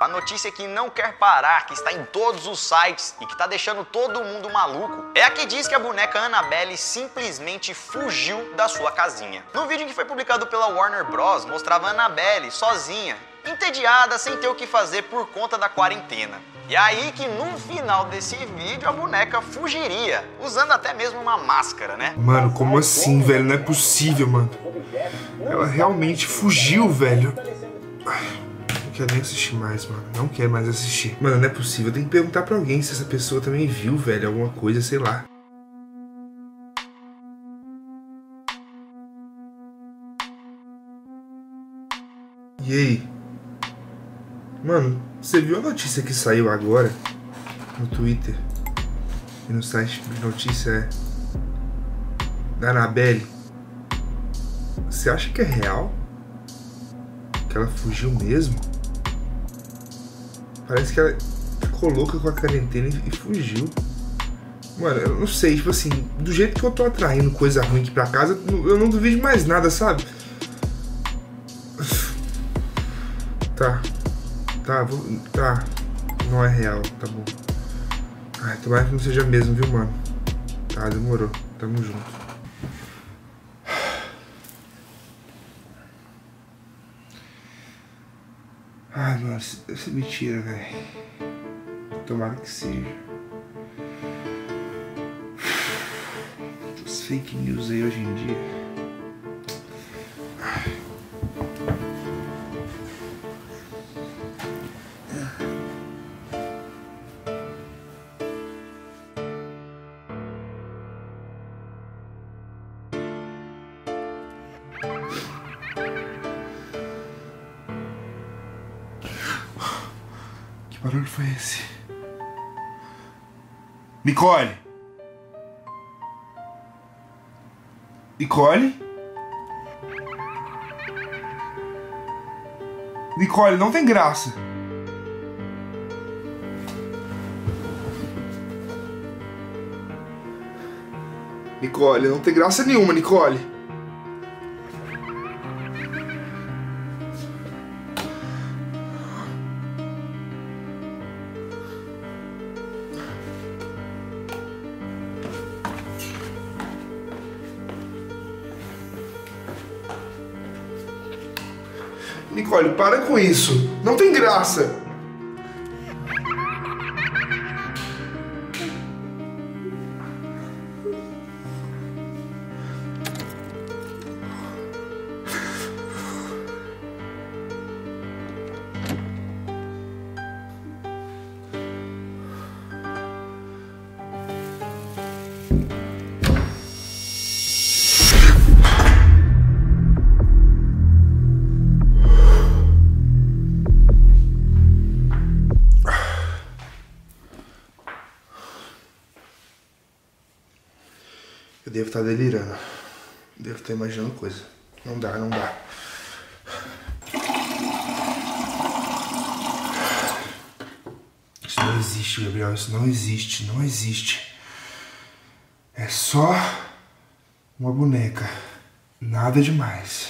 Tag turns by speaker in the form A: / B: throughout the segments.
A: a notícia que não quer parar, que está em todos os sites e que tá deixando todo mundo maluco, é a que diz que a boneca Annabelle simplesmente fugiu da sua casinha. No vídeo que foi publicado pela Warner Bros, mostrava a Annabelle sozinha, entediada, sem ter o que fazer por conta da quarentena. E aí que no final desse vídeo a boneca fugiria, usando até mesmo uma máscara, né?
B: Mano, como assim, velho? Não é possível, mano. Ela realmente fugiu, velho. Não quero nem assistir mais, mano. Não quero mais assistir. Mano, não é possível. Eu tenho que perguntar pra alguém se essa pessoa também viu, velho, alguma coisa, sei lá. E aí? Mano, você viu a notícia que saiu agora no Twitter e no site de notícia da Annabelle? Você acha que é real? Que ela fugiu mesmo? Parece que ela ficou louca com a quarentena e fugiu. Mano, eu não sei, tipo assim, do jeito que eu tô atraindo coisa ruim aqui pra casa, eu não duvido mais nada, sabe? Tá, não é real, tá bom. Ai, tomara que não seja mesmo, viu, mano? Tá, demorou, tamo junto. Ai, mano, isso é mentira, velho. Tomara que seja. Os fake news aí hoje em dia. Que barulho foi esse? Nicole! Nicole? Nicole, não tem graça. Nicole, não tem graça nenhuma, Nicole. Nicole, para com isso. Não tem graça. Eu devo estar delirando. Devo estar imaginando coisa. Não dá, não dá. Isso não existe, Gabriel. Isso não existe, não existe. É só uma boneca. Nada demais.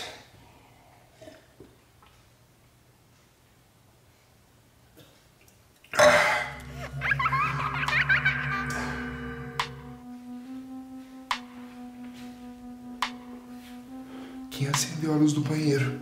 B: Quem acendeu a luz do banheiro?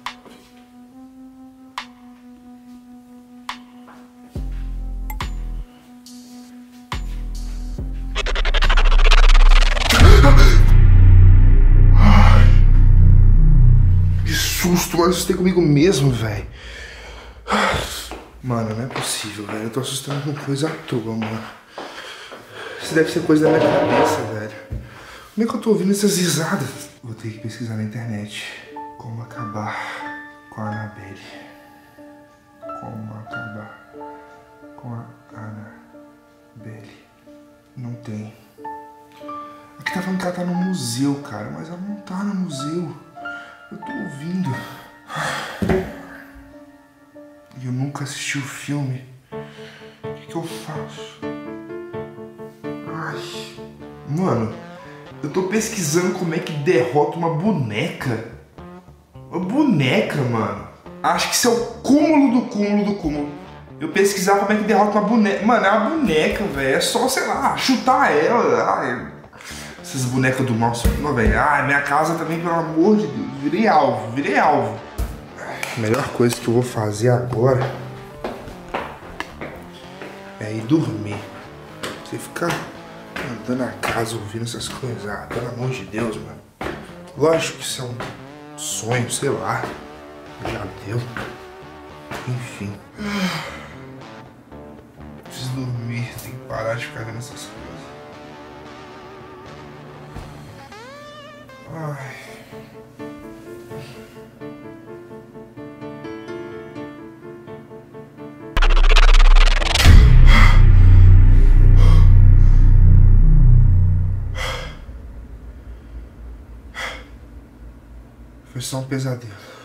B: Que susto, mas eu assustei comigo mesmo, velho. Mano, não é possível, velho. Eu tô assustando com coisa à toa, mano. Isso deve ser coisa da minha cabeça, velho. Como é que eu tô ouvindo essas risadas? Vou ter que pesquisar na internet. Como acabar com a Annabelle. Como acabar com a Annabelle. Não tem. Aqui tá falando que ela tá no museu, cara. Mas ela não tá no museu. Eu tô ouvindo. E eu nunca assisti o filme. O que eu faço? Ai. Mano. Eu tô pesquisando como é que derrota uma boneca. Uma boneca, mano. Acho que isso é o cúmulo do cúmulo do cúmulo. eu pesquisar como é que derrota uma boneca. Mano, é uma boneca, velho. É só, sei lá, chutar ela. Ai, essas bonecas do mal, não, velho. Ai, minha casa também, pelo amor de Deus. Virei alvo, virei alvo. A melhor coisa que eu vou fazer agora é ir dormir. Você ficar andando na casa ouvindo essas coisas, ah, pelo amor de Deus, mano. Lógico que isso é um sonho, sei lá. Já deu. Enfim. Preciso dormir, tem que parar de ficar vendo essas coisas. Ai. Foi só um pesadelo.